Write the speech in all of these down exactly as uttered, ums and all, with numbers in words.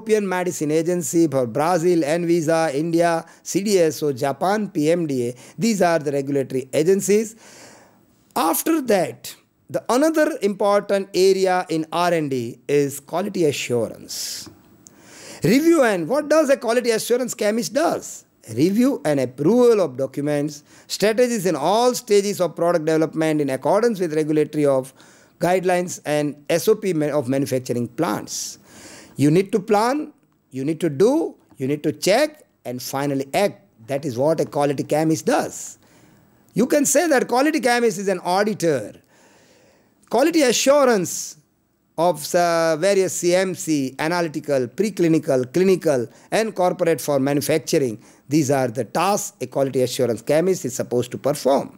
European Medicine Agency, for Brazil, Anvisa, India, C D S O, Japan, P M D A. These are the regulatory agencies. After that, the another important area in R and D is quality assurance. Review and what does a quality assurance chemist does? Review and approval of documents, strategies in all stages of product development in accordance with regulatory of guidelines and S O P of manufacturing plants. You need to plan, you need to do, you need to check and finally act. That is what a quality chemist does. You can say that quality chemist is an auditor. Quality assurance of uh, various C M C, analytical, preclinical, clinical and corporate for manufacturing. These are the tasks a quality assurance chemist is supposed to perform.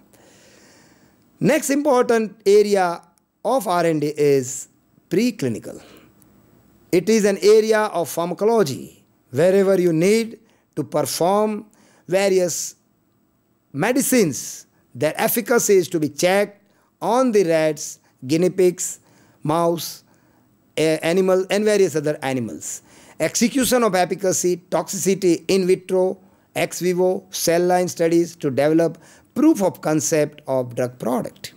Next important area of R and D is preclinical. It is an area of pharmacology wherever you need to perform various medicines. Their efficacy is to be checked on the rats, guinea pigs, mouse, animal and various other animals. Execution of efficacy, toxicity in vitro, ex vivo, cell line studies to develop proof of concept of drug product.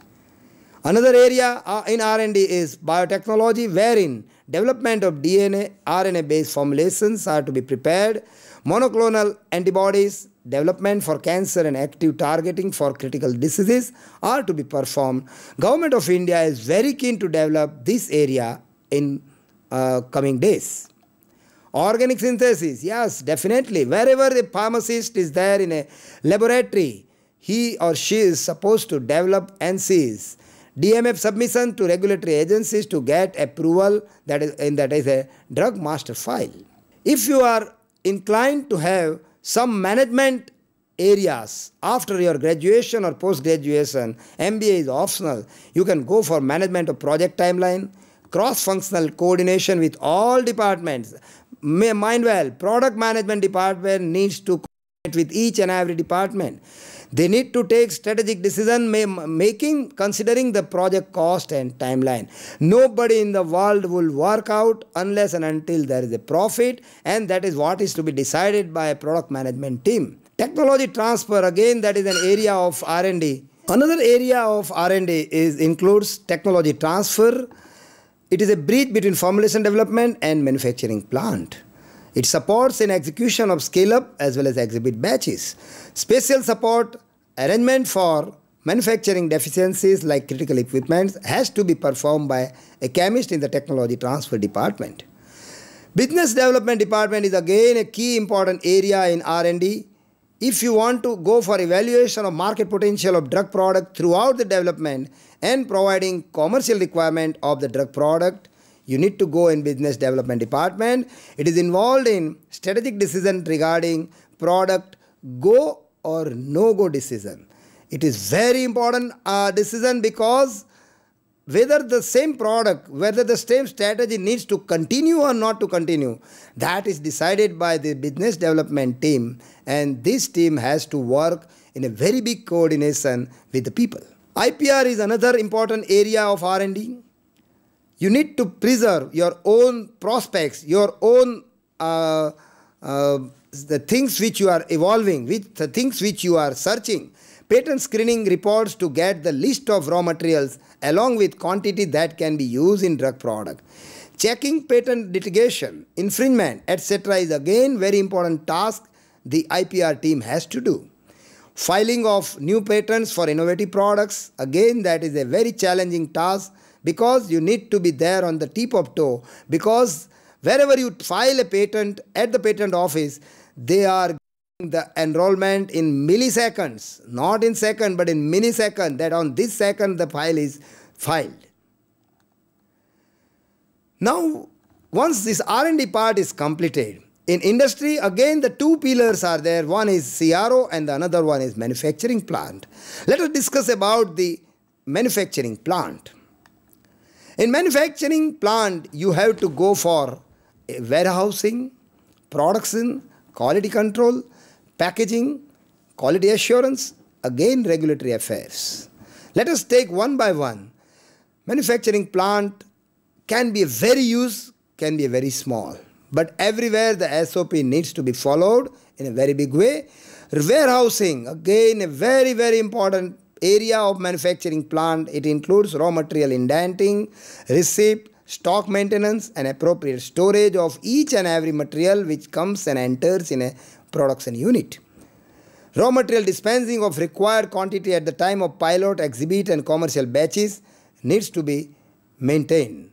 Another area in R and D is biotechnology, wherein development of D N A, R N A based formulations are to be prepared, monoclonal antibodies, development for cancer and active targeting for critical diseases are to be performed. Government of India is very keen to develop this area in uh, coming days. Organic synthesis, yes, definitely. Wherever a pharmacist is there in a laboratory, he or she is supposed to develop and seize D M F submission to regulatory agencies to get approval, that is, and that is a drug master file. If you are inclined to have some management areas after your graduation or post-graduation, M B A is optional. You can go for management of project timeline, cross-functional coordination with all departments. Mind well, product management department needs to coordinate with each and every department. They need to take strategic decision making considering the project cost and timeline. Nobody in the world will work out unless and until there is a profit, and that is what is to be decided by a product management team. Technology transfer, again, that is an area of R and D. Another area of R and D is includes technology transfer. It is a bridge between formulation development and manufacturing plant. It supports in execution of scale-up as well as exhibit batches. Special support arrangement for manufacturing deficiencies like critical equipment has to be performed by a chemist in the technology transfer department. Business development department is again a key important area in R and D. If you want to go for evaluation of market potential of drug product throughout the development and providing commercial requirement of the drug product, you need to go in business development department. It is involved in strategic decision regarding product go or no-go decision. It is very important uh, decision because whether the same product, whether the same strategy needs to continue or not to continue, that is decided by the business development team, and this team has to work in a very big coordination with the people. I P R is another important area of R and D. You need to preserve your own prospects, your own uh, uh, the things which you are evolving, with the things which you are searching. Patent screening reports to get the list of raw materials along with quantity that can be used in drug product. Checking patent litigation, infringement, et cetera is again very important task the I P R team has to do. Filing of new patents for innovative products, again that is a very challenging task because you need to be there on the tip of toe, because wherever you file a patent at the patent office, they are giving the enrollment in milliseconds, not in second but in millisecond, that on this second the file is filed. Now, once this R and D part is completed, in industry again the two pillars are there. One is C R O and the another one is manufacturing plant. Let us discuss about the manufacturing plant. In manufacturing plant, you have to go for warehousing, production, quality control, packaging, quality assurance, again regulatory affairs. Let us take one by one. Manufacturing plant can be a very huge, can be a very small. but everywhere the S O P needs to be followed in a very big way. Warehousing, again a very very important area of manufacturing plant. It includes raw material indenting, receipt, stock maintenance and appropriate storage of each and every material which comes and enters in a production unit. Raw material dispensing of required quantity at the time of pilot, exhibit and commercial batches needs to be maintained.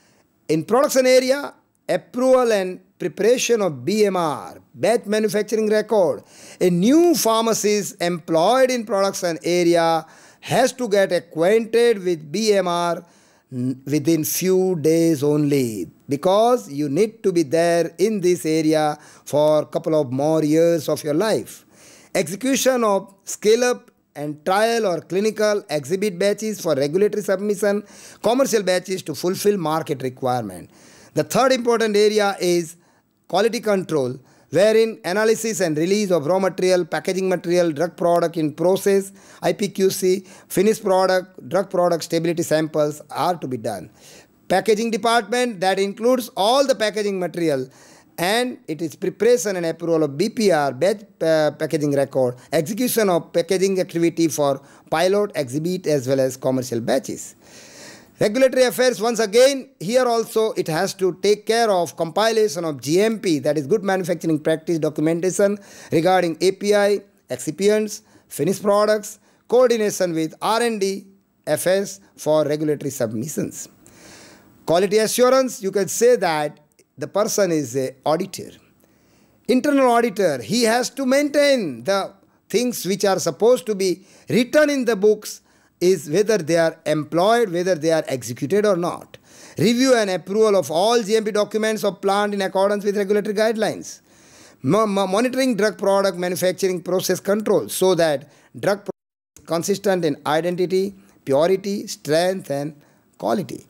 In production area, approval and preparation of B M R, batch manufacturing record. A new pharmacist employed in production area has to get acquainted with B M R within few days only, because you need to be there in this area for a couple of more years of your life. Execution of scale-up and trial or clinical exhibit batches for regulatory submission, commercial batches to fulfill market requirement. The third important area is quality control, wherein analysis and release of raw material, packaging material, drug product in process, I P Q C, finished product, drug product stability samples are to be done. Packaging department, that includes all the packaging material, and it is preparation and approval of B P R, batch uh, packaging record, execution of packaging activity for pilot, exhibit as well as commercial batches. Regulatory affairs, once again, here also it has to take care of compilation of G M P, that is good manufacturing practice documentation regarding A P I, excipients, finished products, coordination with R and D affairs for regulatory submissions. Quality assurance, you can say that the person is an auditor. Internal auditor, he has to maintain the things which are supposed to be written in the books, is whether they are employed, whether they are executed or not. Review and approval of all G M P documents of plant in accordance with regulatory guidelines. Mo monitoring drug product manufacturing process control, so that drug product is consistent in identity, purity, strength and quality.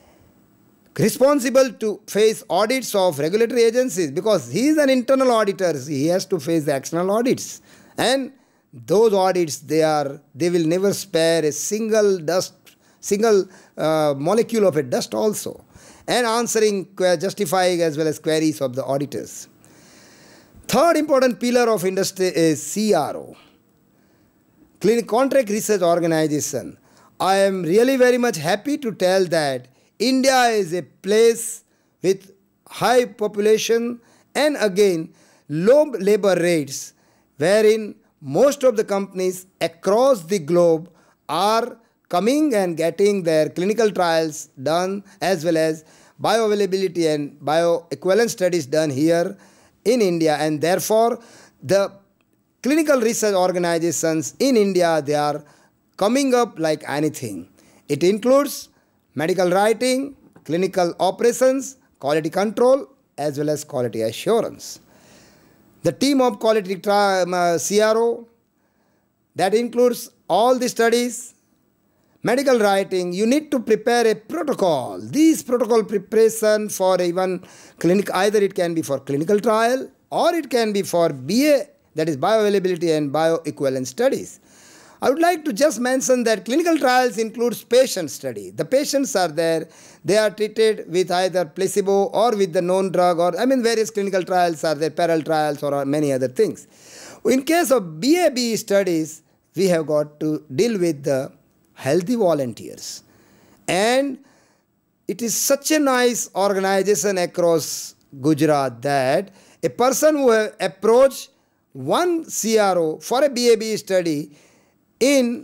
Responsible to face audits of regulatory agencies, because he is an internal auditor, he has to face the external audits. And those audits, they are they will never spare a single dust, single uh, molecule of a dust also, and answering, justifying as well as queries of the auditors. Third important pillar of industry is C R O, Clinical Contract Research Organization. I am really very much happy to tell that India is a place with high population and again low labor rates, wherein most of the companies across the globe are coming and getting their clinical trials done, as well as bioavailability and bioequivalence studies done here in India, and therefore the clinical research organizations in India, they are coming up like anything. It includes medical writing, clinical operations, quality control as well as quality assurance. The team of quality uh, C R O, that includes all the studies, medical writing. You need to prepare a protocol. These protocol preparation for even clinic, either it can be for clinical trial or it can be for B A, that is bioavailability and bioequivalence studies. I would like to just mention that clinical trials includes patient study. The patients are there, they are treated with either placebo or with the known drug, or I mean various clinical trials are there, parallel trials or many other things. In case of B A B studies, we have got to deal with the healthy volunteers. And it is such a nice organization across Gujarat that a person who have approached one C R O for a B A B study in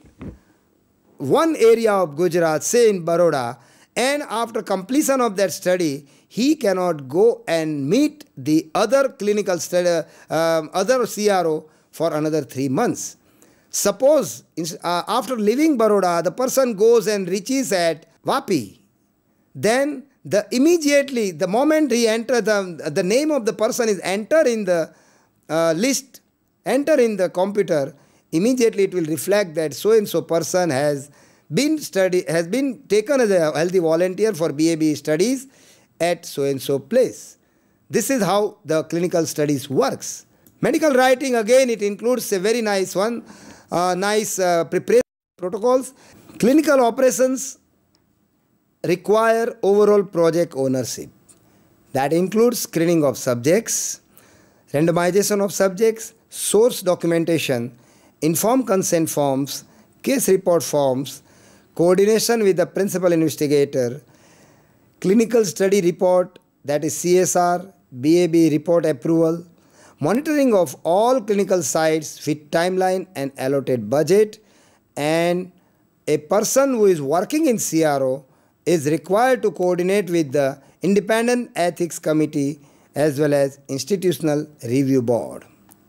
one area of Gujarat, say in Baroda, and after completion of that study, he cannot go and meet the other clinical study, um, other C R O for another three months. Suppose uh, after leaving Baroda, the person goes and reaches at Vapi, then the immediately, the moment he enters, the, the name of the person is entered in the uh, list, enter in the computer, immediately it will reflect that so and so person has been study has been taken as a healthy volunteer for B A B studies at so and so place. This is how the clinical studies works. Medical writing, again, it includes a very nice one, uh, nice uh, preparation protocols. Clinical operations require overall project ownership. That includes screening of subjects, randomization of subjects, source documentation, informed consent forms, case report forms, coordination with the principal investigator, clinical study report, that is C S R, B A B report approval, monitoring of all clinical sites with timeline and allotted budget, and a person who is working in C R O is required to coordinate with the Independent Ethics Committee as well as Institutional Review Board.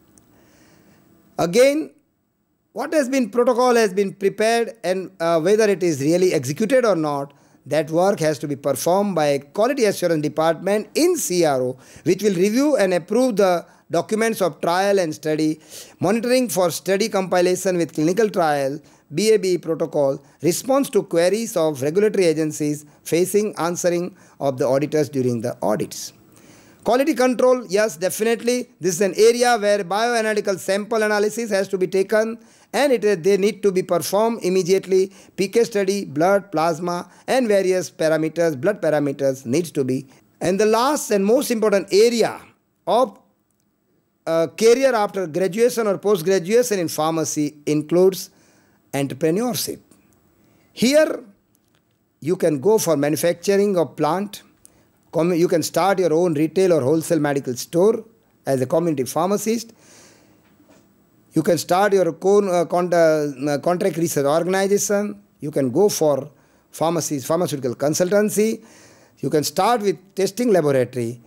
Again, what has been protocol has been prepared, and uh, whether it is really executed or not, that work has to be performed by a quality assurance department in C R O, which will review and approve the documents of trial and study, monitoring for study compilation with clinical trial, B A B protocol, response to queries of regulatory agencies facing answering of the auditors during the audits. Quality control, yes, definitely. This is an area where bioanalytical sample analysis has to be taken, and it, they need to be performed immediately. P K study, blood, plasma, and various parameters, blood parameters needs to be. And the last and most important area of uh, career after graduation or post-graduation in pharmacy includes entrepreneurship. Here, you can go for manufacturing of plant. You can start your own retail or wholesale medical store as a community pharmacist. You can start your own uh, con uh, contract research organization. You can go for pharmacies, pharmaceutical consultancy. You can start with testing laboratory,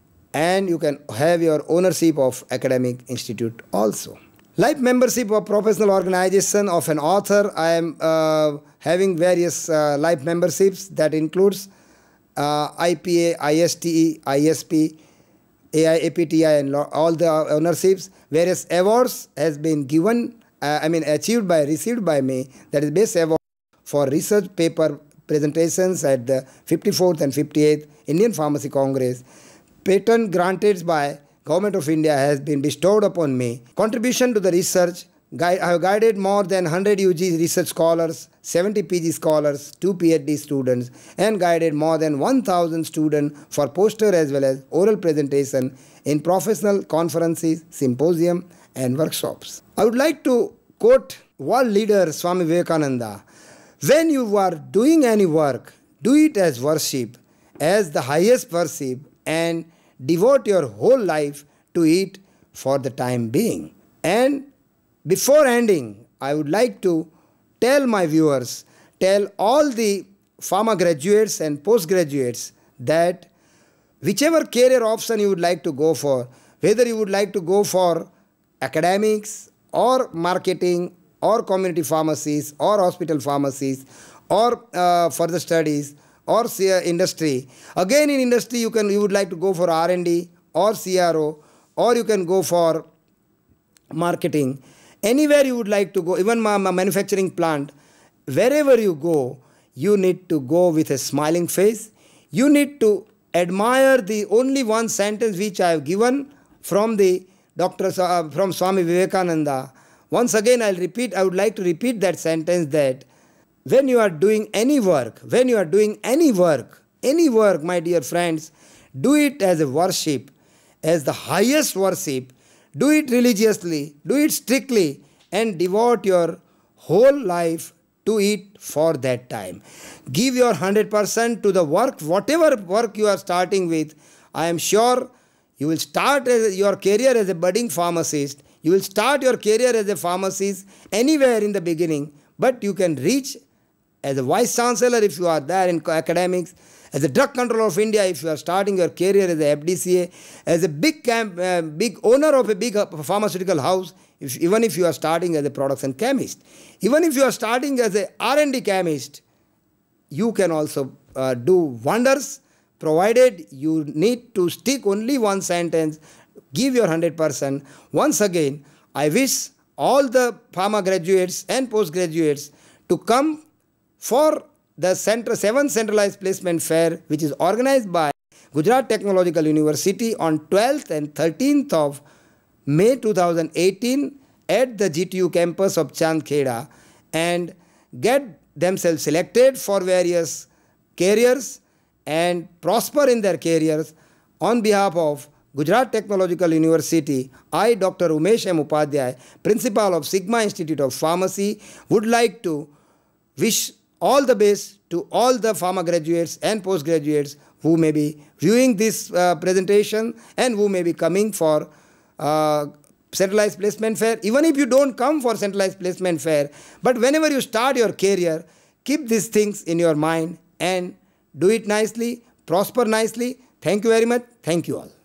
and you can have your ownership of academic institute also. Life membership of professional organization of an author. I am uh, having various uh, life memberships that includes uh, I P A, I S T E, I S P, A I A P T I, and all the ownerships. Various awards has been given, uh, I mean achieved by, received by me. That is best award for research paper presentations at the fifty-fourth and fifty-eighth Indian Pharmacy Congress. Patent granted by Government of India has been bestowed upon me. Contribution to the research. I have guided more than one hundred U G research scholars, seventy P G scholars, two P H D students, and guided more than one thousand students for poster as well as oral presentation in professional conferences, symposium, and workshops. I would like to quote world leader Swami Vivekananda. When you are doing any work, do it as worship, as the highest worship, and devote your whole life to it for the time being. And before ending, I would like to tell my viewers, tell all the pharma graduates and postgraduates that whichever career option you would like to go for, whether you would like to go for academics or marketing or community pharmacies or hospital pharmacies or uh, further studies or industry. Again, in industry, you can you would like to go for R and D or C R O, or you can go for marketing. Anywhere you would like to go, even my, my manufacturing plant, wherever you go, you need to go with a smiling face. You need to admire the only one sentence which I have given from the Doctor Uh, from Swami Vivekananda. Once again, I'll repeat. I would like to repeat that sentence that when you are doing any work, when you are doing any work, any work, my dear friends, do it as a worship, as the highest worship. Do it religiously, do it strictly, and devote your whole life to it for that time. Give your one hundred percent to the work, whatever work you are starting with. I am sure you will start as your career as a budding pharmacist. You will start your career as a pharmacist anywhere in the beginning, but you can reach as a vice chancellor if you are there in academics, as a drug controller of India if you are starting your career as a F D C A, as a big camp, uh, big owner of a big pharmaceutical house, if, even if you are starting as a production chemist. Even if you are starting as a R and D chemist, you can also uh, do wonders, provided you need to stick only one sentence, give your one hundred percent. Once again, I wish all the pharma graduates and postgraduates to come for the center, seventh Centralized Placement Fair, which is organized by Gujarat Technological University on twelfth and thirteenth of May two thousand eighteen at the G T U campus of Chandkheda, and get themselves selected for various careers and prosper in their careers. On behalf of Gujarat Technological University, I, Doctor Umesh M. Upadhyaya, Principal of Sigma Institute of Pharmacy, would like to wish all the best to all the pharma graduates and postgraduates who may be viewing this uh, presentation and who may be coming for uh, centralized placement fair. Even if you don't come for centralized placement fair, but whenever you start your career, keep these things in your mind and do it nicely, prosper nicely. Thank you very much. Thank you all.